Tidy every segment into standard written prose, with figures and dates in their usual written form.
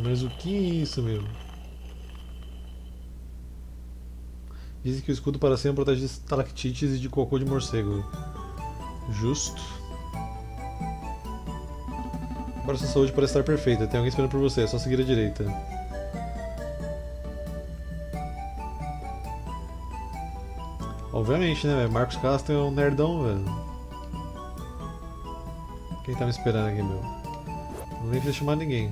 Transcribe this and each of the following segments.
Mas o que é isso, meu? Dizem que o escudo para cima protege de estalactites e de cocô de morcego. Justo. Agora sua saúde parece estar perfeita. Tem alguém esperando por você, é só seguir à direita. Obviamente, né, velho? Marcos Castro é um nerdão, velho. Quem tá me esperando aqui, meu? Não nem precisa chamar ninguém.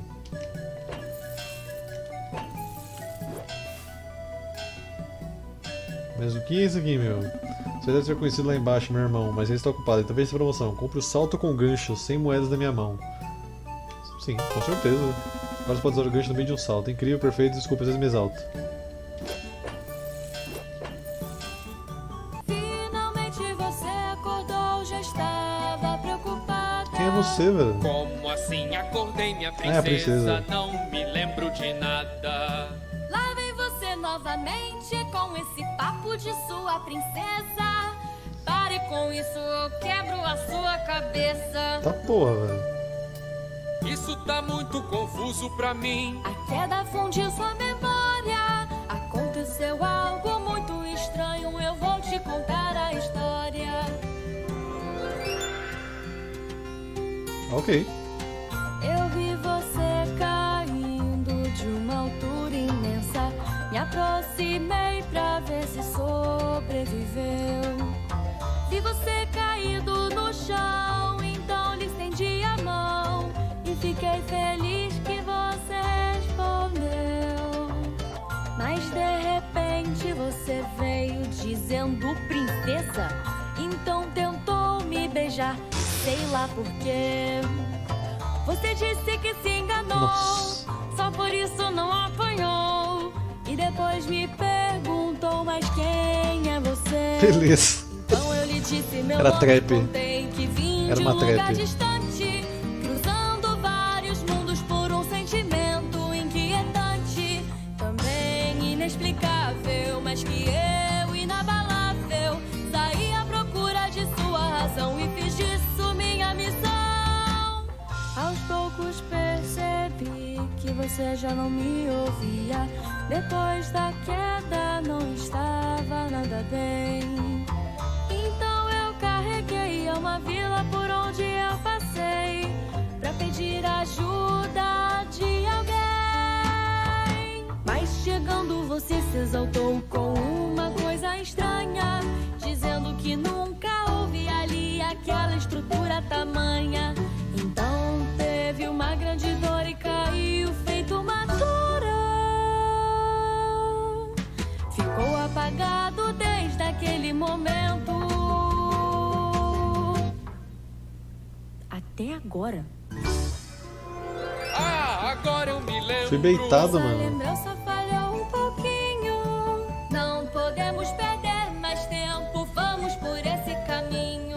Mas o que é isso aqui, meu? Você deve ser conhecido lá embaixo, meu irmão, mas ele está ocupado. Então veja essa promoção. Compre o salto com gancho, 100 moedas da minha mão. Sim, com certeza. Agora você pode usar o gancho no meio de um salto. Incrível, perfeito, desculpa, às vezes me exalto. Finalmente você acordou, já estava preocupada. Quem é você, velho? Como assim acordei, minha princesa? É a princesa. Não me lembro de nada. Lá vem você novamente com esse papo de sua princesa. Pare com isso, eu quebro a sua cabeça. Tá porra, velho. Isso tá muito confuso pra mim. A queda fundiu sua memória. Aconteceu algo muito estranho. Eu vou te contar a história. Ok. Eu vi você caindo de uma altura imensa. Me aproximei pra ver se sobreviveu. Vi você caído no chão, então lhe estendi a mão. E fiquei feliz que você respondeu. Mas de repente você veio dizendo princesa. Então tentou me beijar, sei lá por quê. Você disse que se enganou. Nossa. Só por isso não apanhou. E depois me perguntou, mas quem é você? Beleza. Então eu lhe disse, meu Era nome, trap. contei que vim Era de uma um lugar trap. distante, cruzando vários mundos por um sentimento inquietante, também inexplicável, mas que eu, inabalável, saí à procura de sua razão e fiz disso minha missão. Aos poucos percebi que você já não me ouvia. Depois da queda não estava nada bem. Então eu carreguei a uma vila por onde eu passei pra pedir ajuda de alguém. Mas chegando você se exaltou com uma coisa estranha, dizendo que nunca houve ali aquela estrutura tamanha. Então teve uma grande dor e caiu feito uma tora. Ficou apagado desde aquele momento até agora. Ah, agora eu me lembro. Fui beitado, Essa mano. lembrança falhou um pouquinho. Não podemos perder mais tempo. Vamos por esse caminho.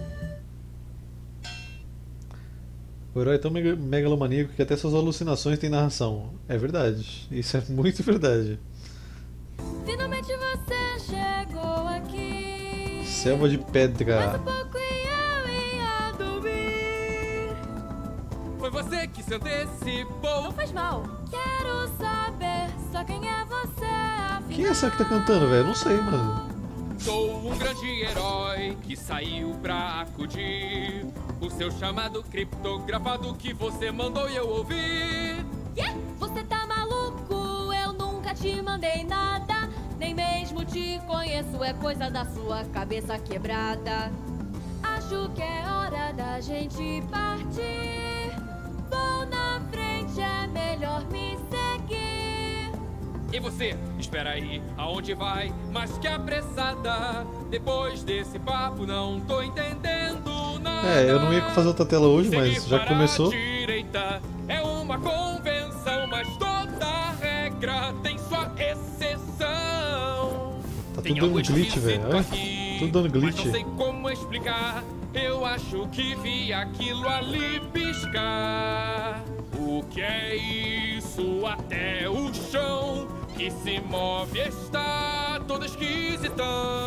O herói é tão megalomaníaco que até suas alucinações têm narração. É verdade. Isso é muito verdade. Finalmente você chegou aqui. Selva de Mais pedra. um pouco e eu ia dormir. Foi você que se antecipou. Não faz mal. Quero saber só quem é você, afinal. Quem é essa que tá cantando, velho? Não sei, mano. Sou um grande herói que saiu pra acudir o seu chamado criptografado que você mandou e eu ouvi. Yeah! Você tá maluco? Eu nunca te mandei nada. Nem mesmo te conheço, é coisa da sua cabeça quebrada. Acho que é hora da gente partir. Vou na frente, é melhor me seguir. E você, espera aí, aonde vai? Mais que apressada. Depois desse papo não tô entendendo nada. É, eu não ia fazer outra tela hoje, Seguir mas já que para começou. a direita é uma convenção, mas toda regra tem sua exceção. Tá Tem tudo algo dando glitch, esquisito velho. Olha, aqui, tudo dando glitch. Mas não sei como explicar. Eu acho que vi aquilo ali piscar. O que é isso? Até o chão que se move está todo esquisitão.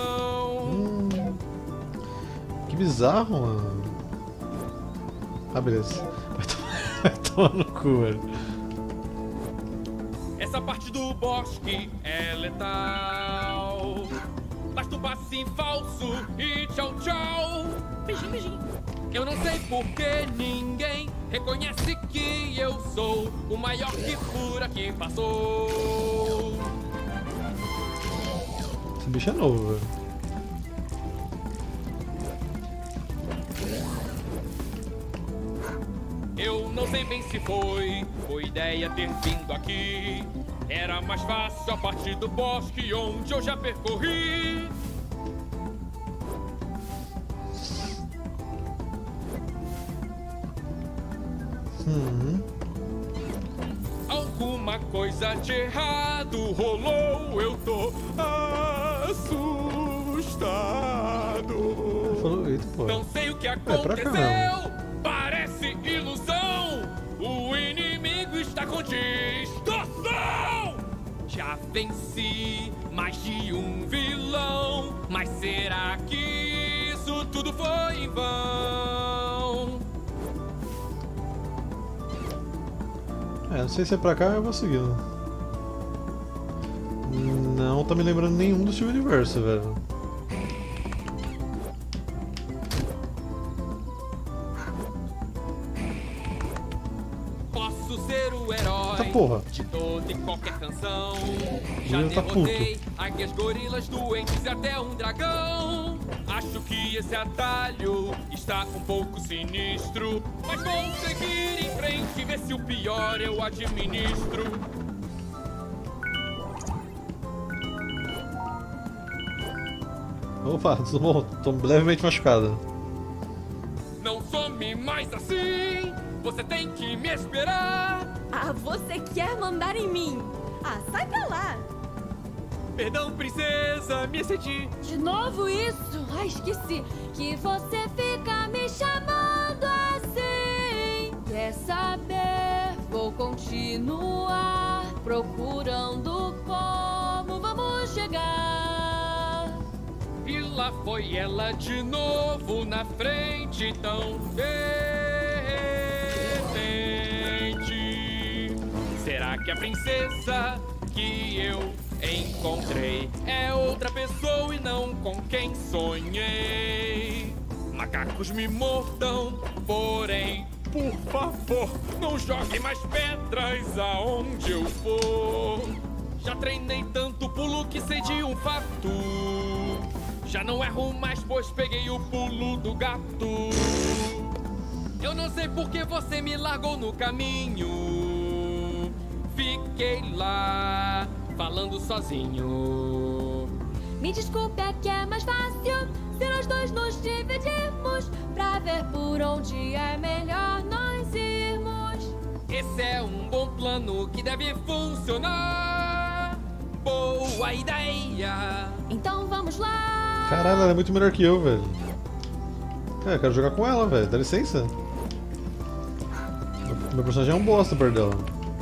Que bizarro, mano. Ah, beleza. Vai tomar no cu, velho. essa parte do bosque é letal. Basta um passe em falso e tchau, tchau. Beijinho, beijinho. Eu não sei por que ninguém reconhece que eu sou o maior que por aqui passou. Esse bicho é novo, velho. Eu não sei bem se foi boa ideia ter vindo aqui. Era mais fácil a partir do bosque onde eu já percorri. Alguma coisa de errado rolou, eu tô assustado. Falou, eita, pô. Não sei o que pra cá, aconteceu, parece ilusão. O inimigo está com distorção. Já venci mais de um vilão, mas será que isso tudo foi em vão? Não sei se é pra cá, eu vou seguindo. Não tá me lembrando nenhum do Steven Universo, velho. Posso ser o herói Tá porra. de toda e qualquer canção. Já Ele tá derrotei águias, gorilas, doentes e até um dragão. Acho que esse atalho está um pouco sinistro, mas vou seguir em frente e ver se o pior eu administro. Opa, tudo bom? Tô levemente machucado. Não some mais assim, você tem que me esperar. Ah, você quer mandar em mim? Ah, sai pra lá! Perdão, princesa, me excedi. De novo isso? Ah, esqueci que você fica me chamando assim. Quer saber? Vou continuar procurando como vamos chegar. E lá foi ela de novo na frente, tão repente. Será que a princesa que eu encontrei é outra pessoa e não com quem sonhei? Macacos me mordam, porém, por favor, não jogue mais pedras aonde eu for. Já treinei tanto pulo que sei de um fato. Já não erro mais, pois peguei o pulo do gato. Eu não sei por que você me largou no caminho. Fiquei lá, falando sozinho. Me desculpe, é que é mais fácil se nós dois nos dividirmos pra ver por onde é melhor nós irmos. Esse é um bom plano que deve funcionar. Boa ideia. Então vamos lá. Caralho, ela é muito melhor que eu, velho. Eu quero jogar com ela, velho. Dá licença. Meu personagem é um bosta perto dela.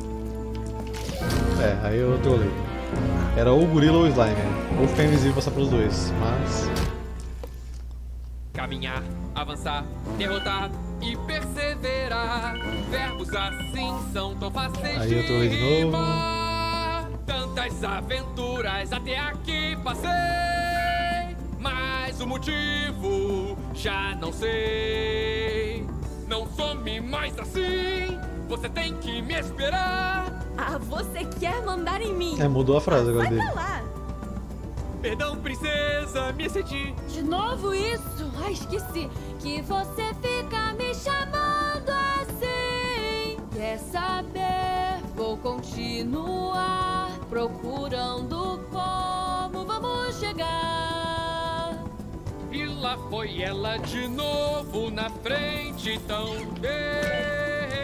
Aí eu trolei. Era ou o gorila ou o slime. Ou ficar invisível e passar pelos dois. Mas... Caminhar, avançar, derrotar e perseverar. Verbos assim são tão fáceis Aí eu trolei de novo. rimar. Tantas aventuras até aqui passei, mas o motivo já não sei. Não some mais assim, você tem que me esperar. Ah, você quer mandar em mim? mudou a frase agora Sai dele. pra lá. Perdão, princesa, me excedi. De novo isso? Ah, esqueci que você fica me chamando assim. Quer saber? Vou continuar procurando como vamos chegar. E lá foi ela de novo na frente, tão de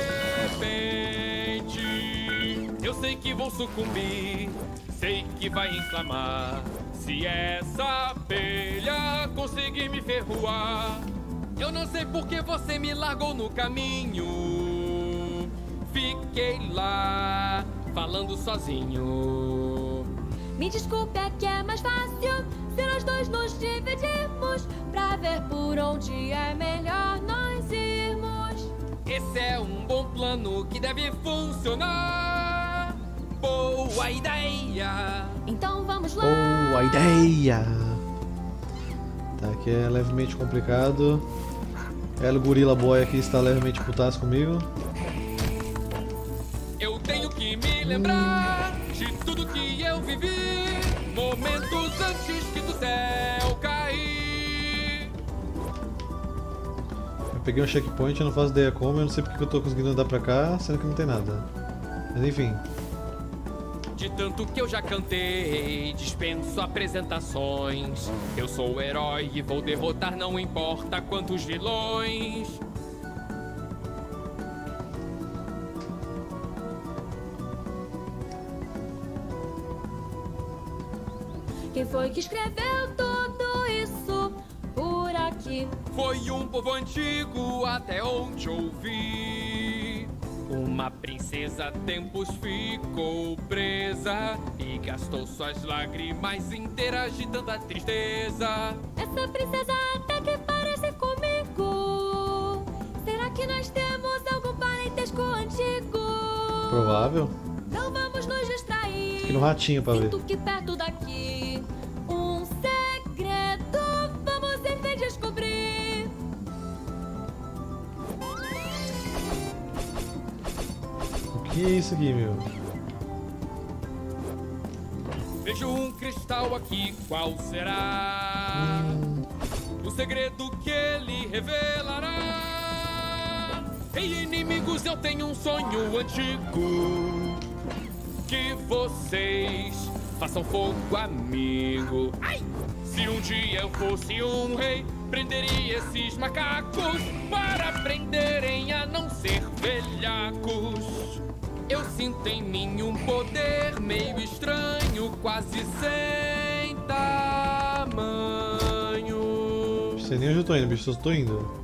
repente. Eu sei que vou sucumbir, sei que vai inflamar. Se essa abelha conseguir me ferroar. Eu não sei por que você me largou no caminho. Fiquei lá, falando sozinho. Me desculpe, é que é mais fácil se nós dois nos dividirmos pra ver por onde é melhor nós irmos. Esse é um bom plano que deve funcionar. boa ideia. Então vamos lá. Boa ideia! Tá, aqui é levemente complicado. El Gorilla Boy aqui está levemente putaço comigo. Eu tenho que me lembrar de tudo que eu vivi, momentos antes que do céu cair. Eu peguei um checkpoint, eu não faço ideia como, eu não sei porque que eu tô conseguindo andar pra cá, sendo que não tem nada. Mas enfim. De tanto que eu já cantei, dispenso apresentações. Eu sou o herói e vou derrotar, não importa quantos vilões. Quem foi que escreveu tudo isso por aqui? Foi um povo antigo, até onde ouvi. Uma princesa tempos ficou presa e gastou suas lágrimas inteiras de tanta tristeza. Essa princesa até que parece comigo. Será que nós temos algum parentesco antigo? Provável. Não vamos nos distrair. Aqui no ratinho pra ver. Sinto que perto daqui um segredo vamos enfim descobrir. O que é isso aqui, meu? Vejo um cristal aqui, qual será? O segredo que ele revelará. Ei, inimigos, eu tenho um sonho antigo. Que vocês façam fogo, amigo. Ai! Se um dia eu fosse um rei, prenderia esses macacos para aprenderem a não ser velhacos. Eu sinto em mim um poder meio estranho, quase sem tamanho. Não sei nem onde eu tô indo, bicho, eu tô indo.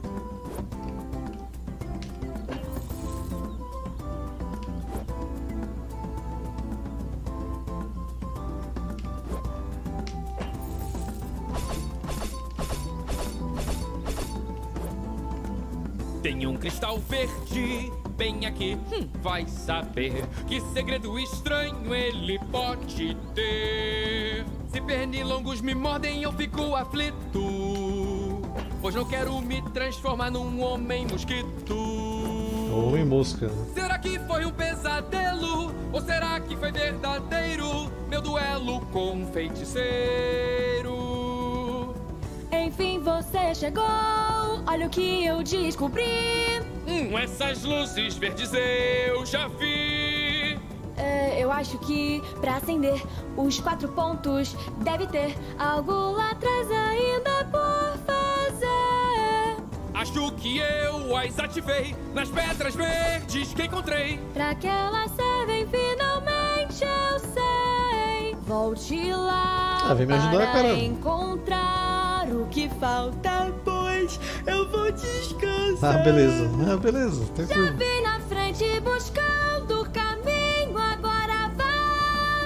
Tem um cristal verde bem aqui, vai saber que segredo estranho ele pode ter. Se pernilongos me mordem eu fico aflito, pois não quero me transformar num homem mosquito. Homem mosca. Será que foi um pesadelo? Ou será que foi verdadeiro meu duelo com um feiticeiro? Enfim você chegou, olha o que eu descobri. Essas luzes verdes eu já vi. Eu acho que pra acender os 4 pontos deve ter algo lá atrás ainda por fazer. Acho que eu as ativei nas pedras verdes que encontrei. Pra que elas servem finalmente eu sei. Volte lá vem me ajudar, para cara. encontrar o que falta, pois eu vou descansar. Beleza. Beleza, Já tranquilo. vi na frente buscando o caminho, agora vá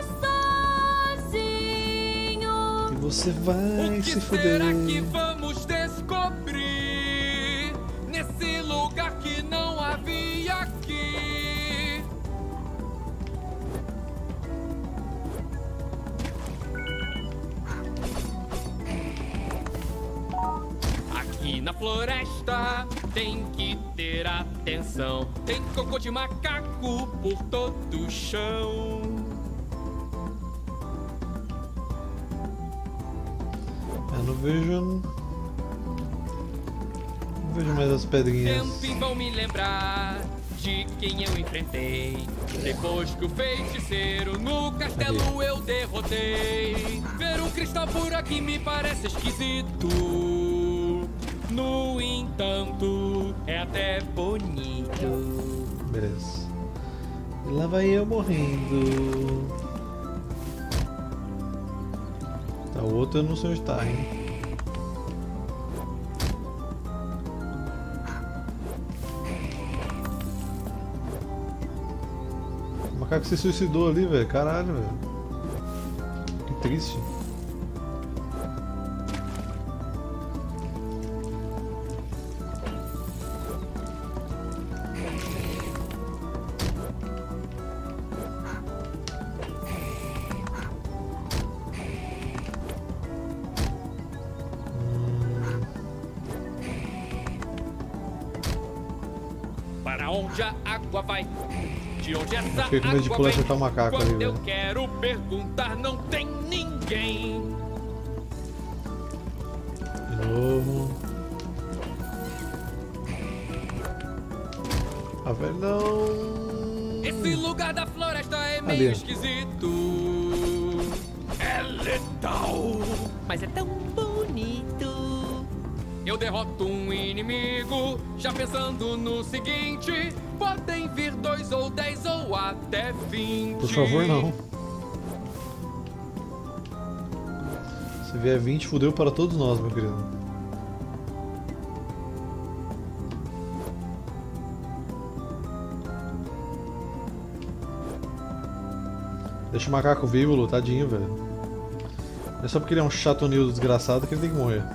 sozinho. E você O vai que se fuder. será que vamos descobrir nesse lugar que não havia aqui? Aqui na floresta tem que ter atenção. Tem cocô de macaco por todo o chão. Eu não vejo. Não vejo mais as pedrinhas. Sempre vão me lembrar de quem eu enfrentei. Depois que o feiticeiro no castelo eu derrotei. Ver um cristal por aqui me parece esquisito. No entanto, é até bonito. Beleza. E lá vai eu morrendo. Tá, o outro eu não sei onde tá, hein? O macaco se suicidou ali, velho. Caralho, velho. Que triste. Para onde a água vai? De onde essa Fiquei com medo de água pular e vem? acertar o macaco ali, Quando eu velho. quero perguntar, não tem ninguém. De novo. Ah, velho, não. Esse lugar da floresta é Ali. meio esquisito. É letal, mas é tão bonito. Eu derroto um inimigo, já pensando no seguinte: podem vir 2 ou 10 ou até 20. Por favor, não. Se vier 20, fudeu para todos nós, meu querido. Deixa o macaco vivo, tadinho, velho. Não é só porque ele é um chatonil desgraçado que ele tem que morrer.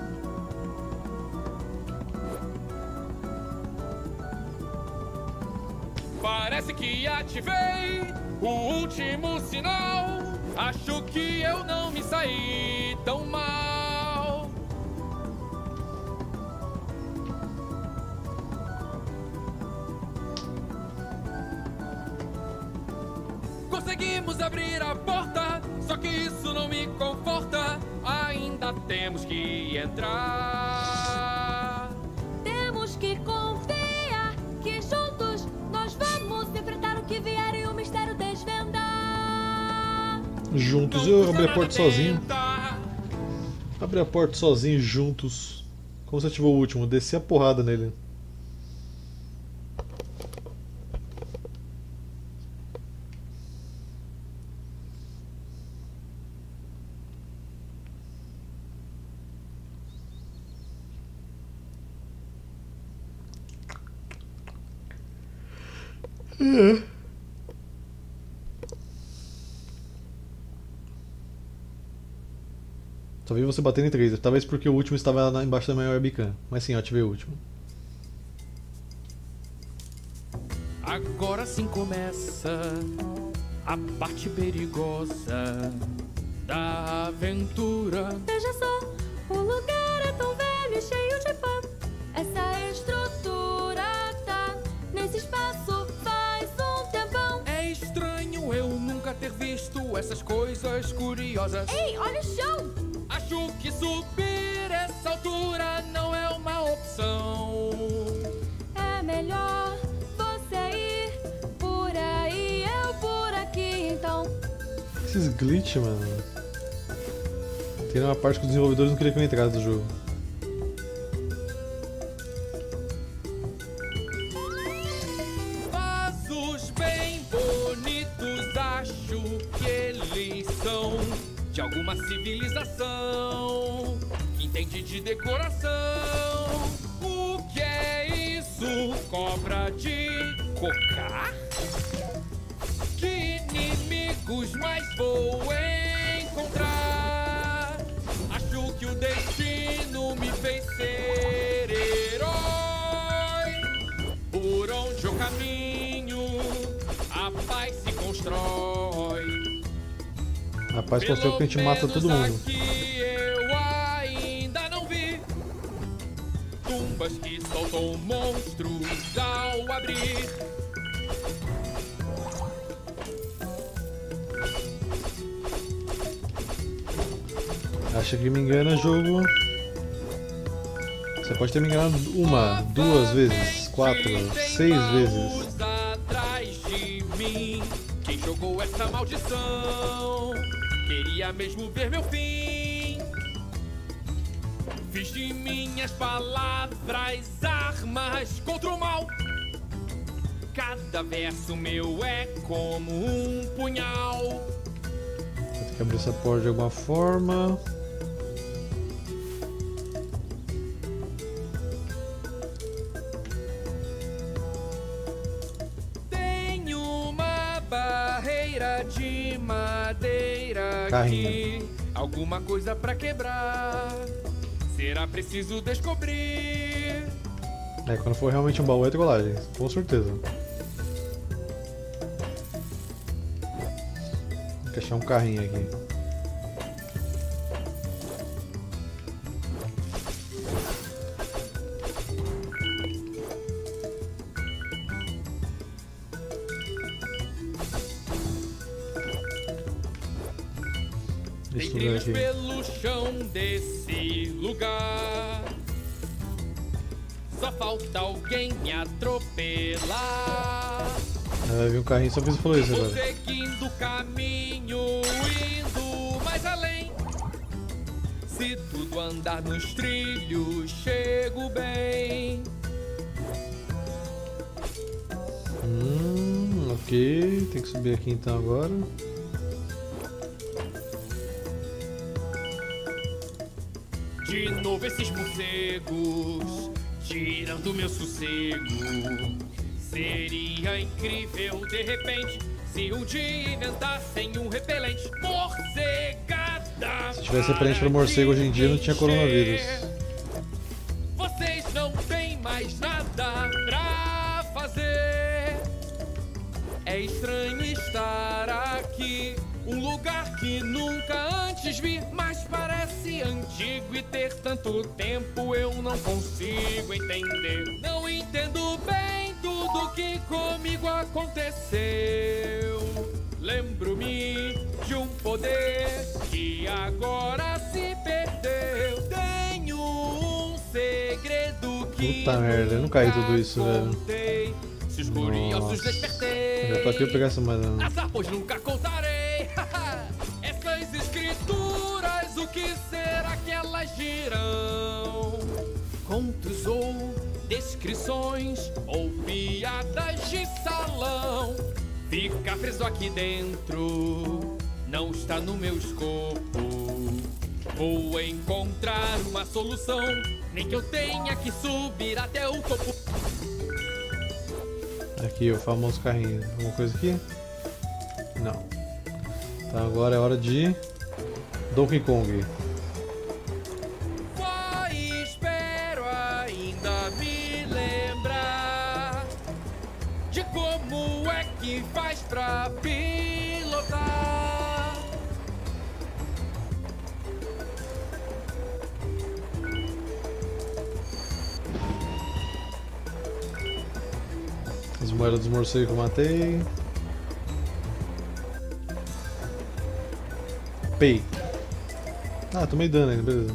Parece que ativei o último sinal. Acho que eu não me saí tão mal. Conseguimos abrir a porta, só que isso não me conforta. Ainda temos que entrar. Temos que confiar que juntos nós vamos enfrentar o que vier e o mistério desvendar. Juntos, Não eu custa abri a nada porta sozinho. tentar. Abri a porta sozinho, juntos. Como você ativou o último, desci a porrada nele. Só vi você batendo em 3, talvez porque o último estava embaixo da minha webcam. Mas sim, eu ativei o último. Agora sim começa a parte perigosa da aventura. Veja só, o lugar é tão velho e cheio de pó. Essa estrutura tá nesse espaço faz um tempão. É estranho eu nunca ter visto essas coisas curiosas. Ei, olha o chão! Acho que subir essa altura não é uma opção. É melhor você ir por aí, eu por aqui, então. Esses glitch, mano. Tem uma parte que os desenvolvedores não queriam que eu entrasse do jogo. Vasos bem bonitos, acho que eles são de alguma civilização que entende de decoração. O que é isso? Cobra de cocar? Que inimigos mais vou encontrar? Acho que o destino me fez ser herói. Por onde eu caminho, a paz se constrói. Rapaz, construiu que a gente mata todo mundo. Aqui eu ainda não vi tumbas que soltam monstros ao abrir. Acha que me engana, jogo? Você pode ter me enganado 1, 2 vezes, 4, 6 vezes. Atrás de mim, quem jogou essa maldição queria mesmo ver meu fim. Fiz de minhas palavras armas contra o mal. Cada verso meu é como um punhal. Vou ter que abrir essa porta de alguma forma. Tem uma barreira de madeira Carrinho. aqui, alguma coisa pra quebrar. Será preciso descobrir. É, quando for realmente um baú é trollagem, com certeza. Tem que achar um carrinho aqui. Tem esse lugar trilhos aqui. pelo chão desse lugar. Só falta alguém me atropelar. Vai vir um carrinho só porque você falou isso Vou agora. seguindo o caminho, indo mais além. Se tudo andar nos trilhos, chego bem. Ok, tem que subir aqui então agora. De novo esses morcegos, tirando meu sossego. Seria incrível de repente se um dia inventassem um repelente. Morcegada! Se tivesse repelente para morcego hoje em dia não tinha coronavírus. Vocês não têm mais nada pra fazer. É estranho estar aqui, um lugar que nunca antes vi, mas parece antigo e ter tanto tempo eu não consigo entender. Não entendo bem tudo que comigo aconteceu. Lembro-me de um poder que agora se perdeu. Tenho um segredo que Puta merda, eu não caí tudo isso, velho. contei. Se os curiosos despertei. Já tô aqui pra pegar essa moeda. Azar, pois nunca contarei. Essas escrituras, o que será que elas dirão? Contos ou descrições ou piadas de salão? Ficar preso aqui dentro não está no meu escopo. Vou encontrar uma solução, nem que eu tenha que subir até o topo. Aqui, o famoso carrinho. Alguma coisa aqui? Não. Então agora é hora de Donkey Kong. Espero ainda me lembrar de como é que faz pra pilotar. As moedas dos morcegos que eu matei. Pei. Ah, tomei dano ainda, beleza.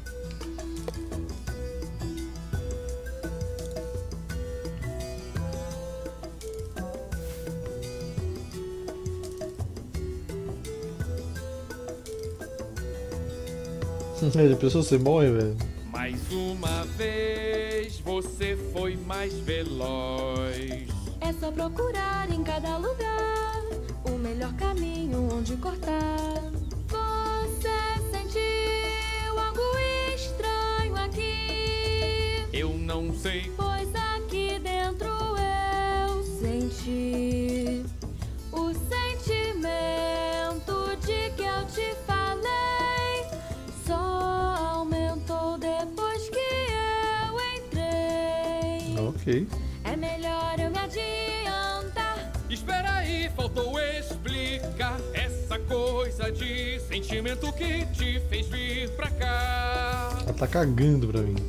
Ele pensou você morre, velho. Mais uma vez você foi mais veloz. É só procurar em cada lugar o melhor caminho onde cortar. Você sentiu algo estranho aqui? Eu não sei. Pois aqui dentro eu senti o sentimento de que eu te falei. Só aumentou depois que eu entrei. Ok. É melhor eu me adiantar. Espera aí, faltou explicar essa coisa de sentimento que te fez vir pra cá. Ela tá cagando pra mim.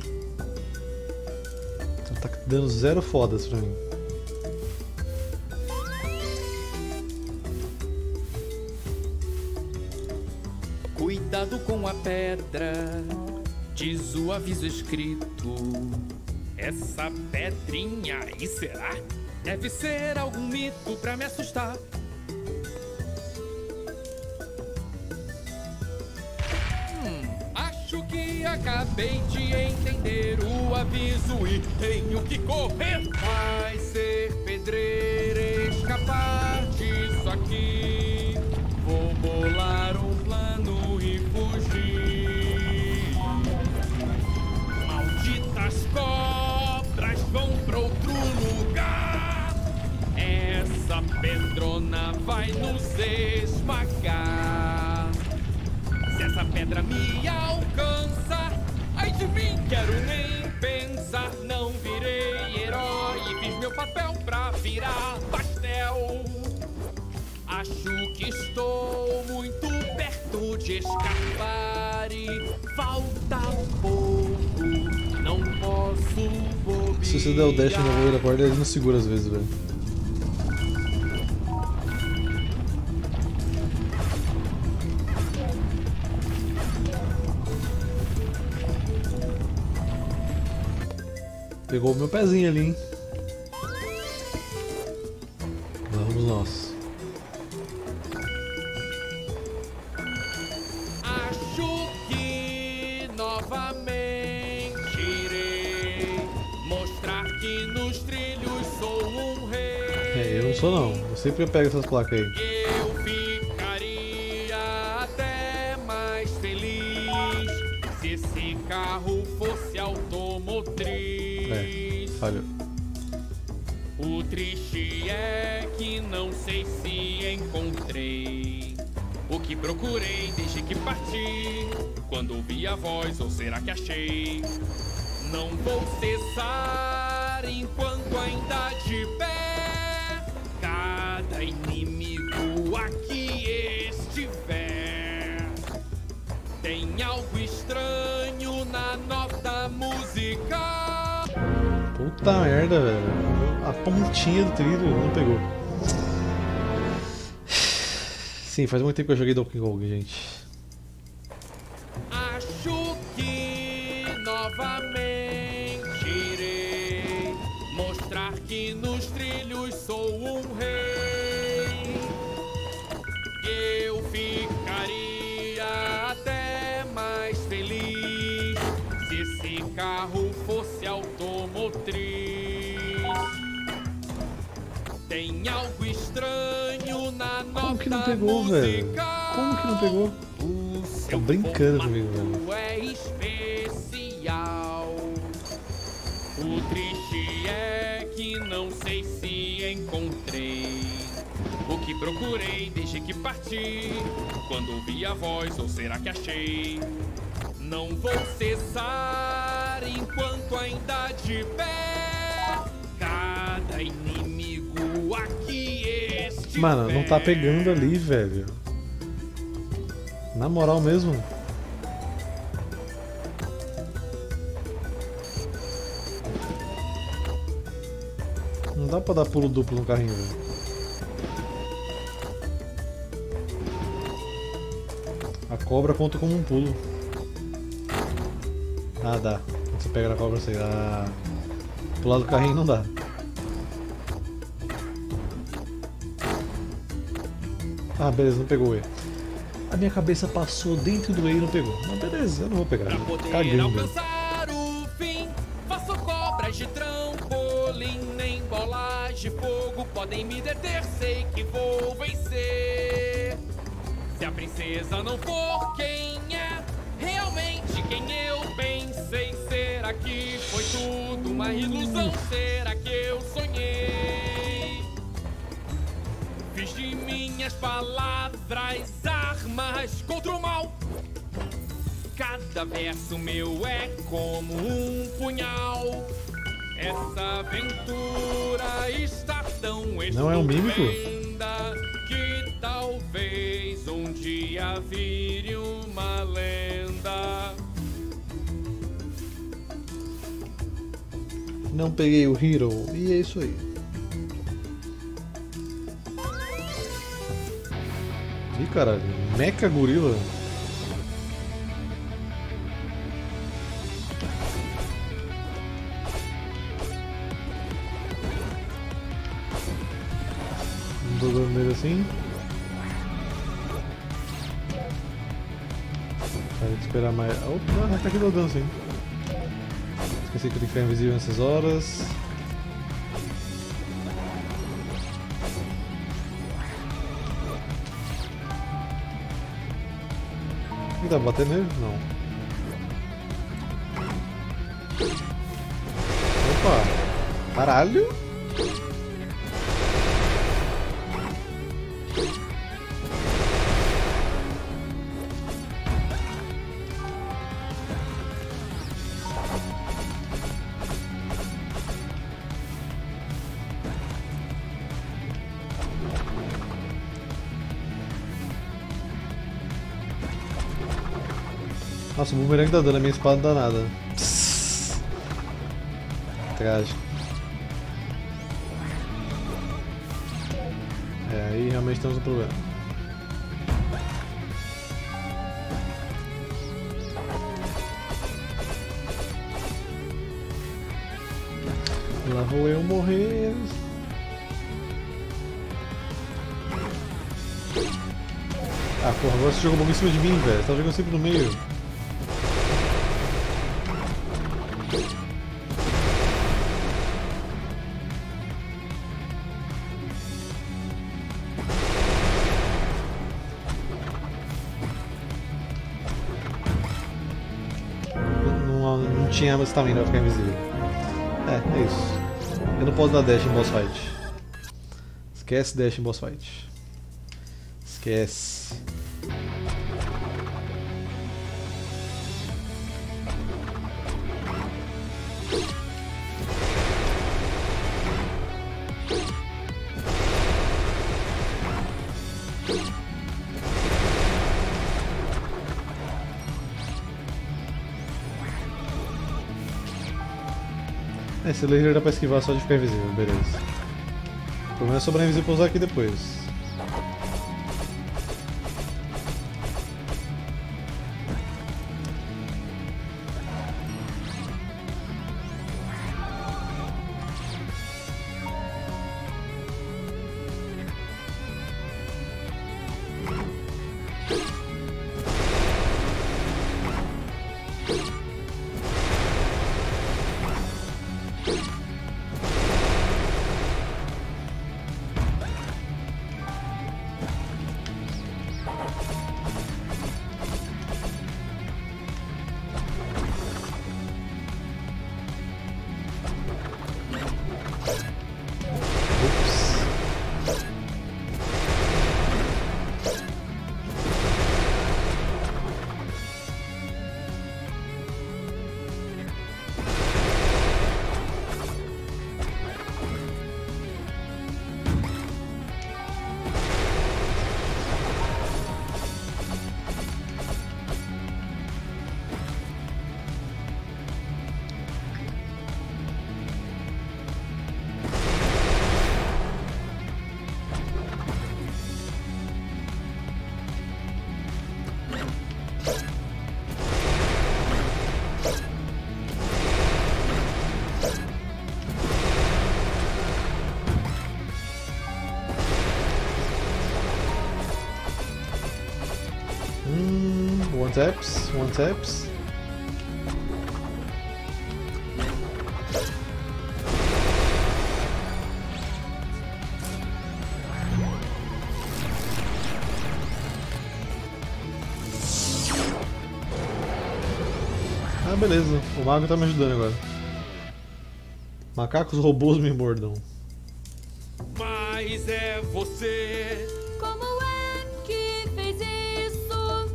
Ela tá dando zero fodas pra mim. Cuidado com a pedra, diz o aviso escrito. Essa pedrinha aí será? Deve ser algum mito pra me assustar. Acho que acabei de entender o aviso e tenho que correr. Vai ser pedreiro escapar disso aqui. Vou bolar um plano e fugir. Malditas cobras vão pra outro lugar. Essa pedrona vai nos esmagar. Se essa pedra me alcança, ai de mim, quero nem pensar. Não virei herói e fiz meu papel pra virar pastel. Acho que estou muito perto de escapar e falta pouco. Não posso bobear. Se você der o dash na primeira corda, ele não segura às vezes, velho. Pegou o meu pezinho ali, hein? Vamos nós. Acho que novamente irei mostrar que nos trilhos sou um rei. É, eu não sou não. Eu sempre pego essas placas aí. Eu ficaria até mais feliz se esse carro fosse automotriz. É, falhou. O triste é que não sei se encontrei o que procurei desde que parti. Quando ouvi a voz, ou será que achei? Não vou cessar enquanto ainda de pé. Cada inimigo aqui estiver. Tem algo estranho na nota musical. Puta merda, velho. A pontinha do trilho não pegou. Sim, faz muito tempo que eu joguei Donkey Kong, gente. Acho que novamente irei mostrar que nos trilhos sou um rei. Eu ficaria até mais feliz se esse carro fosse automotriz. Tem algo estranho na nota Como que não pegou, velho? Como que não pegou? Tá brincando comigo, velho. É especial. O triste é que não sei se encontrei o que procurei desde que parti. Quando ouvi a voz, ou será que achei? Não vou cessar enquanto ainda de pé. Cada inimigo aqui estiver. Mano, não tá pegando ali, velho. Na moral mesmo. Não dá pra dar pulo duplo no carrinho, velho. A cobra conta como um pulo. Ah, dá. Quando você pega na cobra, você... Ah, pular do carrinho não dá. Ah, beleza, não pegou o E. A minha cabeça passou dentro do E e não pegou. Não, beleza, eu não vou pegar. Pra poder Cagando. alcançar o fim, faço cobras de trampolim, nem bolas de fogo podem me deter, sei que vou vencer. Se a princesa não for quem é, realmente quem eu pensei, será que foi tudo uma ilusão? Será que eu sonhei? Fiz de minhas palavras armas contra o mal. Cada verso meu é como um punhal. Essa aventura está tão Não é um mímico? estupenda que talvez um dia vire uma lenda. Não peguei o Hero e é isso aí. Ih, caralho, Mecha Gorila. Não tô dando nele assim. Tem que esperar mais. Opa, tá aqui dando sim. Esqueci que eu tenho que ficar invisível nessas horas. Dá pra bater nele? Não. Opa! Caralho! Nossa, o boomerang tá dando, a minha espada não dá nada. Psss. Trágico. É, aí realmente temos um problema. Lá vou eu morrer. Ah, porra, agora você jogou um bagulho em cima de mim, velho. Você tá jogando sempre no meio. Não tinha stamina pra ficar invisível. É isso. Eu não posso dar dash em boss fight. Esquece dash em boss fight. Esquece. Esse laser dá pra esquivar só de ficar invisível, beleza. O problema é sobrar invisível pra usar aqui depois. One taps. Ah, beleza. O mago tá me ajudando agora. Macacos robôs me mordam. Mas é você. Como é que fez isso?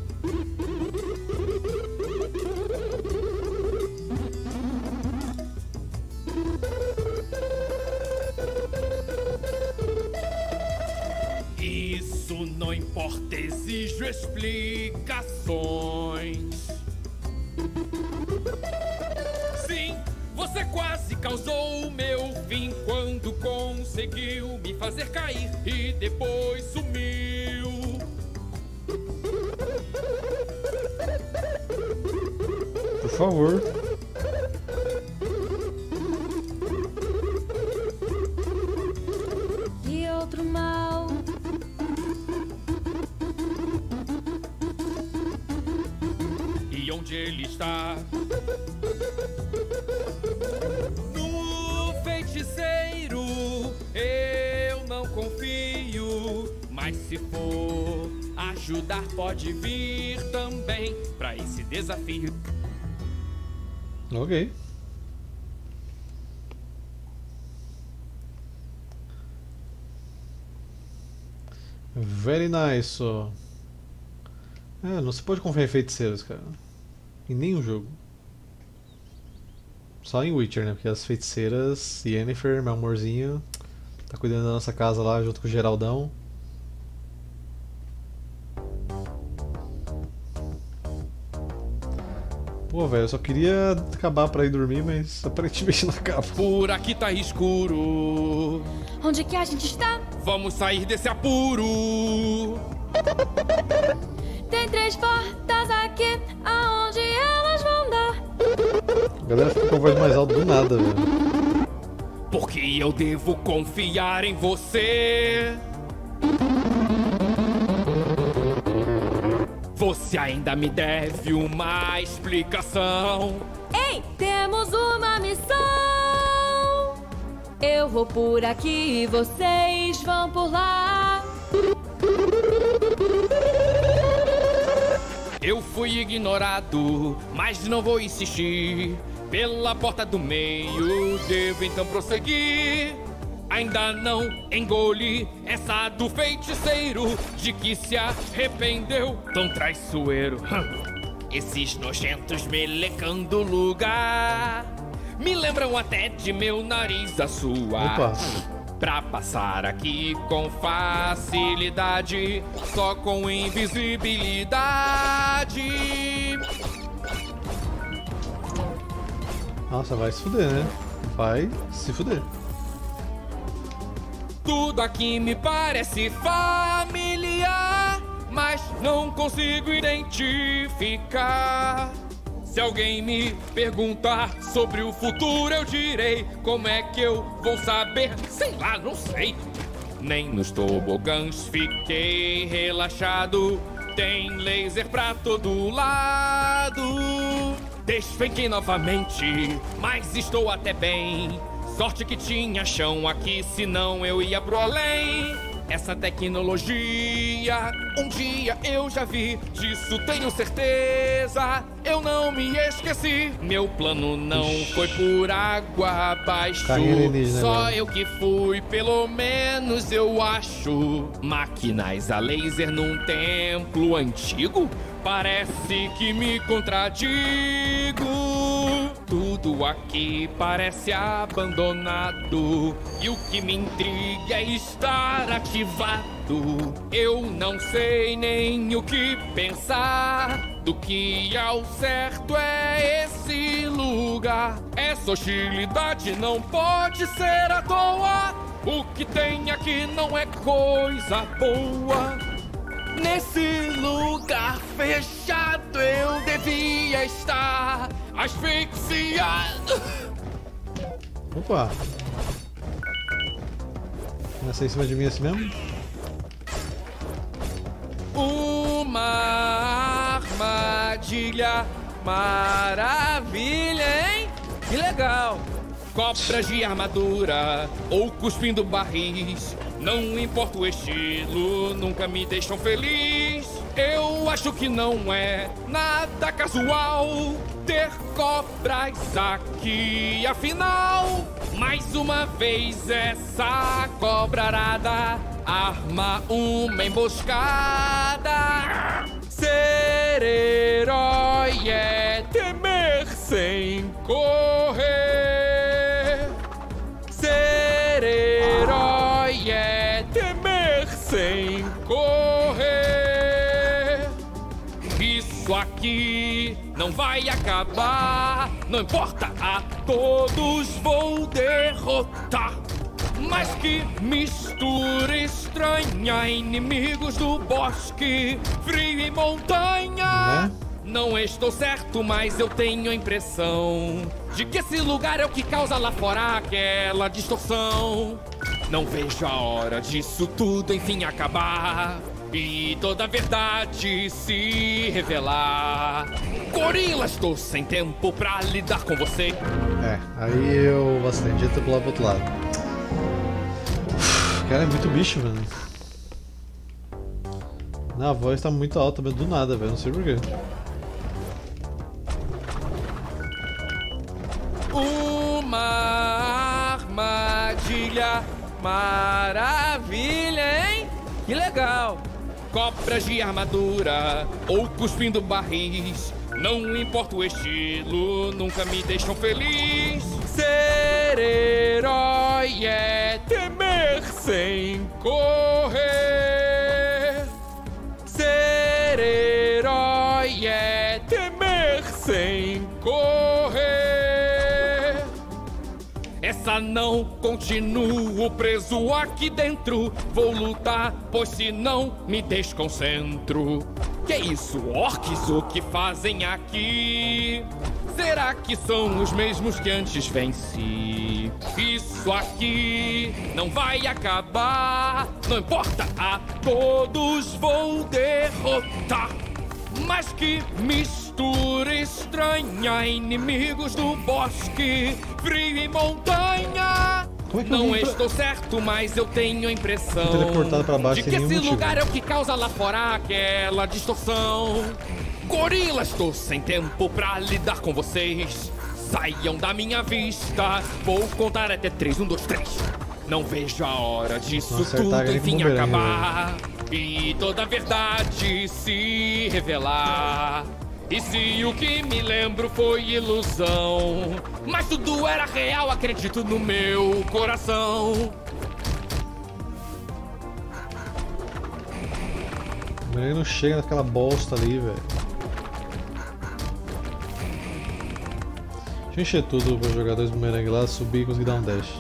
Isso não importa, exijo explicações. Sim, você quase causou o meu fim quando conseguiu me fazer cair e depois sumiu. Por favor. E outro mal. E onde ele está? No feiticeiro eu não confio, mas se for ajudar pode vir também pra esse desafio. Ok. Very nice. Não se pode confiar em feiticeiros, cara. Em nenhum jogo. Só em Witcher, né? Porque as feiticeiras, Yennefer, meu amorzinho, tá cuidando da nossa casa lá junto com o Geraldão. Pô, velho, eu só queria acabar pra ir dormir, mas aparentemente não acaba. Por aqui tá escuro. Onde que a gente está? Vamos sair desse apuro. Tem 3 portas aqui, aonde elas vão dar? A galera fica com a voz mais alta do nada, velho. Porque eu devo confiar em você. Você ainda me deve uma explicação. Ei, temos uma missão. Eu vou por aqui e vocês vão por lá. Eu fui ignorado, mas não vou insistir. Pela porta do meio, devo então prosseguir. Ainda não engoli essa do feiticeiro, de que se arrependeu, tão traiçoeiro. Esses nojentos melecando o lugar me lembram até de meu nariz a suar. Opa. Pra passar aqui com facilidade, só com invisibilidade. Nossa, vai se fuder, né? Vai se fuder. Tudo aqui me parece familiar, mas não consigo identificar. Se alguém me perguntar sobre o futuro, eu direi. Como é que eu vou saber? Sei lá, não sei. Nem nos tobogãs fiquei relaxado. Tem laser pra todo lado. Despenquei novamente, mas estou até bem. Sorte que tinha chão aqui, senão eu ia pro além. Essa tecnologia, um dia eu já vi, disso tenho certeza. Eu não me esqueci, meu plano não foi por água abaixo. Só eu que fui, pelo menos eu acho. Máquinas a laser num templo antigo? Parece que me contradigo. Tudo aqui parece abandonado, e o que me intriga é estar ativado. Eu não sei nem o que pensar do que ao certo é esse lugar. Essa hostilidade não pode ser à toa. O que tem aqui não é coisa boa. Nesse lugar fechado eu devia estar asfixiado. Opa! Começa em cima de mim assim mesmo? Uma armadilha maravilha, hein? Que legal! Cobras de armadura ou cuspindo barris, não importa o estilo, nunca me deixam feliz. Eu acho que não é nada casual ter cobras aqui, afinal. Mais uma vez essa cobrarada arma uma emboscada. Ser herói é temer sem correr. Ser herói é temer sem correr. Isso aqui não vai acabar. Não importa, a todos vou derrotar. Mas que mistura estranha, inimigos do bosque, frio e montanha. Né? Não estou certo, mas eu tenho a impressão de que esse lugar é o que causa lá fora aquela distorção. Não vejo a hora disso tudo enfim acabar e toda a verdade se revelar. Gorila, estou sem tempo pra lidar com você. É, aí eu vacilei, devia ter pulado pro outro lado. Cara, é muito bicho, mano. Não, a voz tá muito alta, mas do nada, velho, não sei porquê. Uma armadilha maravilha, hein? Que legal! Cobras de armadura ou cuspindo barris, não importa o estilo, nunca me deixam feliz. Ser herói é temer sem correr. Ser herói é temer sem correr. Essa não continuo preso aqui dentro. Vou lutar, pois senão me desconcentro. Que isso, orcs, o que fazem aqui? será que são os mesmos que antes venci? Isso aqui não vai acabar. Não importa, a todos vou derrotar. Mas que mistura estranha, inimigos do bosque, frio e montanha. Como é que Não estou certo, mas eu tenho a impressão teleportado pra baixo de que sem esse nenhum motivo. lugar é o que causa lá fora aquela distorção. Gorila, estou sem tempo pra lidar com vocês. Saiam da minha vista. Vou contar até 3, 1, 2, 3. Não vejo a hora disso Nossa, tudo acertar enfim com bumerangue, acabar. E toda a verdade se revelar. E se o que me lembro foi ilusão, mas tudo era real, acredito no meu coração. O bumerangue não chega naquela bosta ali, velho. Deixa eu encher tudo pra jogar 2 bumerangue lá, subir e conseguir dar um dash.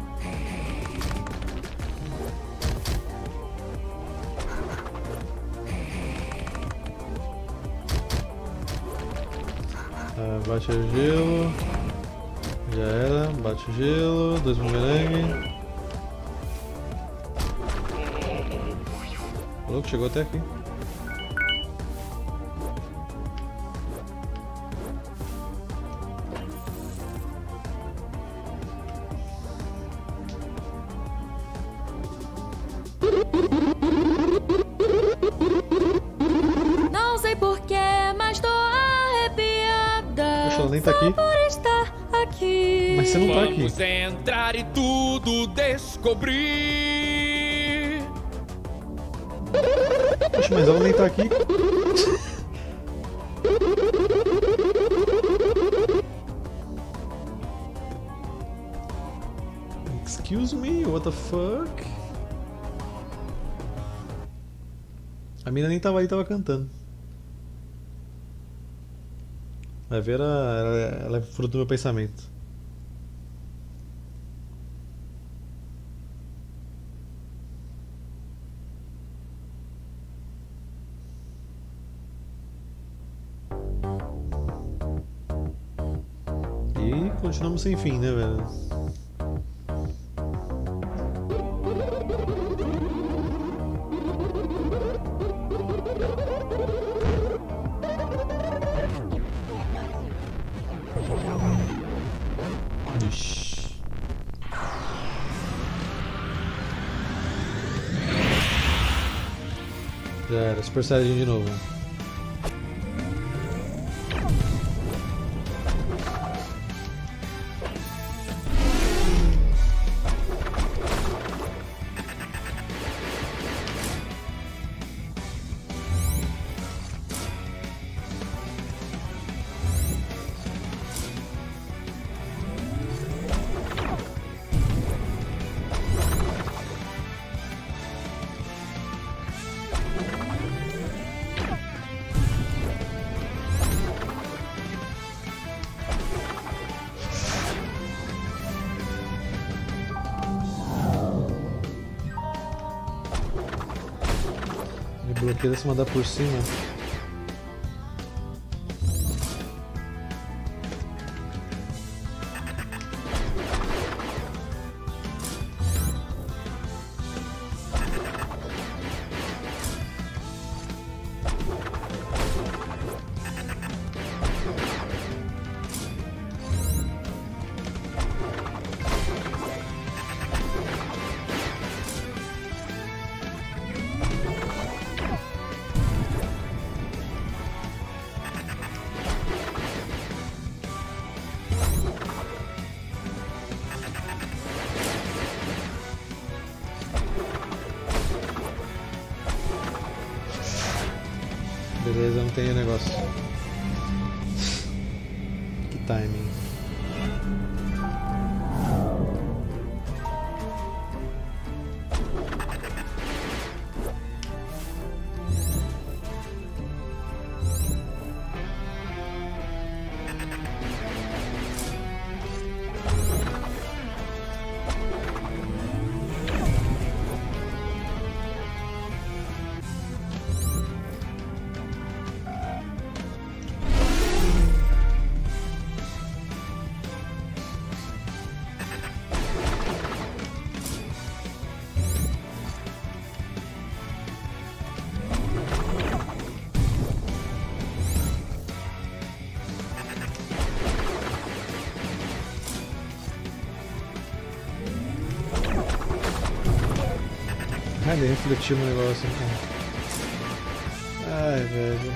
Bate o gelo. Já era, bate o gelo, 2 bumerangue. O louco chegou até aqui. Não sei porquê, mas tô arrepiada. Poxa, ela nem tá aqui. Só por estar aqui. Mas você não tá aqui. Vamos entrar e tudo descobrir. Poxa, mas ela nem tá aqui. Excuse me, what the fuck? A mina nem tava aí, tava cantando. Vai ver, ela é fruto do meu pensamento. E continuamos sem fim, né, velho? Ixi. Já era, Super Saiyajin de novo. Ele bloqueia se mandar por cima. Beleza, não tem negócio. Que timing. Ai, nem refletiu no negócio. Ai, velho.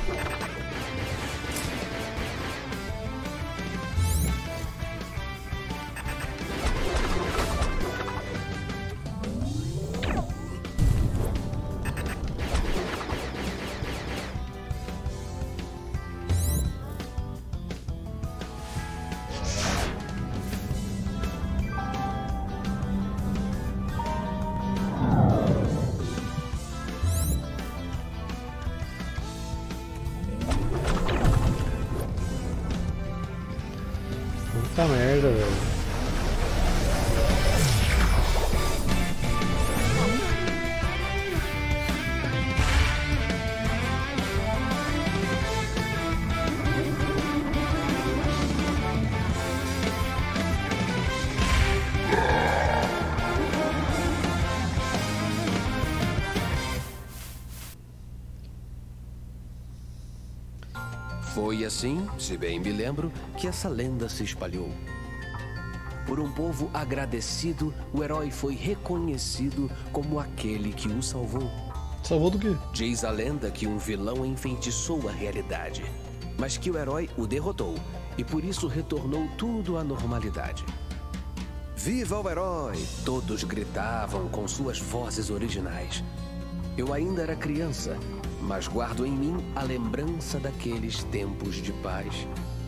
Puta merda, velho. Foi assim, se bem me lembro, que essa lenda se espalhou. Por um povo agradecido, o herói foi reconhecido como aquele que o salvou. Salvou do quê? Diz a lenda que um vilão enfeitiçou a realidade, mas que o herói o derrotou e por isso retornou tudo à normalidade. Viva o herói! Todos gritavam com suas vozes originais. Eu ainda era criança, mas guardo em mim a lembrança daqueles tempos de paz.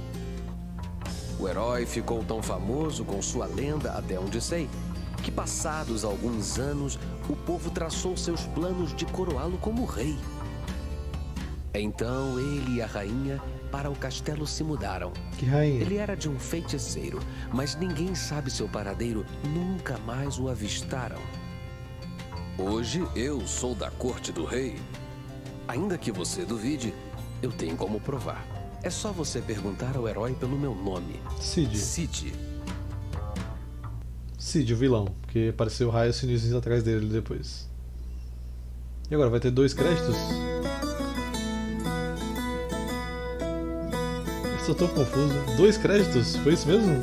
O herói ficou tão famoso com sua lenda, até onde sei, que passados alguns anos, o povo traçou seus planos de coroá-lo como rei. Então ele e a rainha para o castelo se mudaram. Que rainha? Ele era de um feiticeiro, mas ninguém sabe seu paradeiro, nunca mais o avistaram. Hoje eu sou da corte do rei. Ainda que você duvide, eu tenho como provar. É só você perguntar ao herói pelo meu nome. Cid. Cid. Cid, o vilão, porque apareceu raios sinistros atrás dele depois. E agora, vai ter 2 créditos? Eu só tô confuso. 2 créditos? Foi isso mesmo?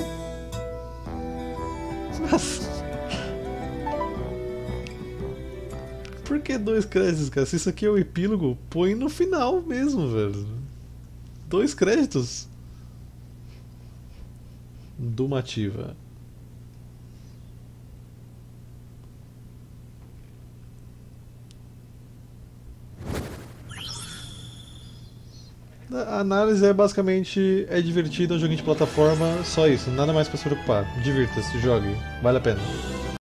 Nossa. Por que 2 créditos, cara? Se isso aqui é o epílogo, põe no final mesmo, velho. 2 créditos. Dumativa. A análise é basicamente divertida, é um joguinho de plataforma, só isso, nada mais pra se preocupar. Divirta-se, jogue, vale a pena.